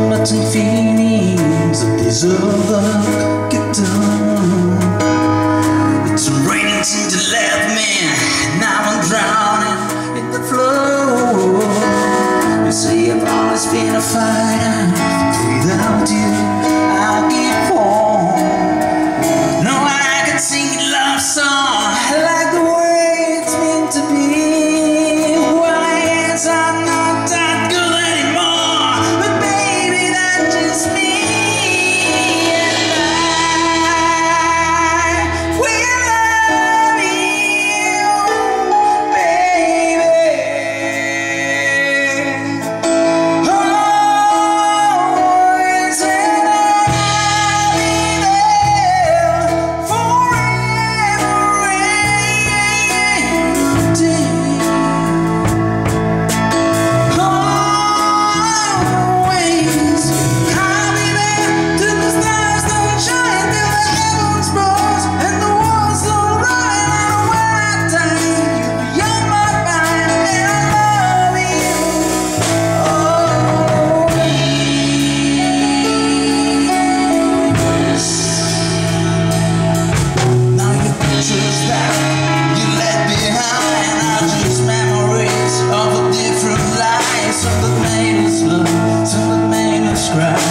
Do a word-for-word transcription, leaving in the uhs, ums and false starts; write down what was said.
unmatching feelings that deserve the get done. It's raining to the left, man. Now I'm drowning in the flow. You see, I've always been a fighter. Without you, I keep on. No, I can sing a love song. I like the way it's meant to be. Well, yes, I'm not that good anymore, but baby, that's just me. And I will love you, baby. Always, and I'll be there forever and a day. Always, I'll be there till the stars don't shine, till the heavens burst and the walls don't rise. And when I die, you'll be on my mind, and I love you always. Now your pictures that you left behind are just memories of a different life. Some that made us love, some that made us cry.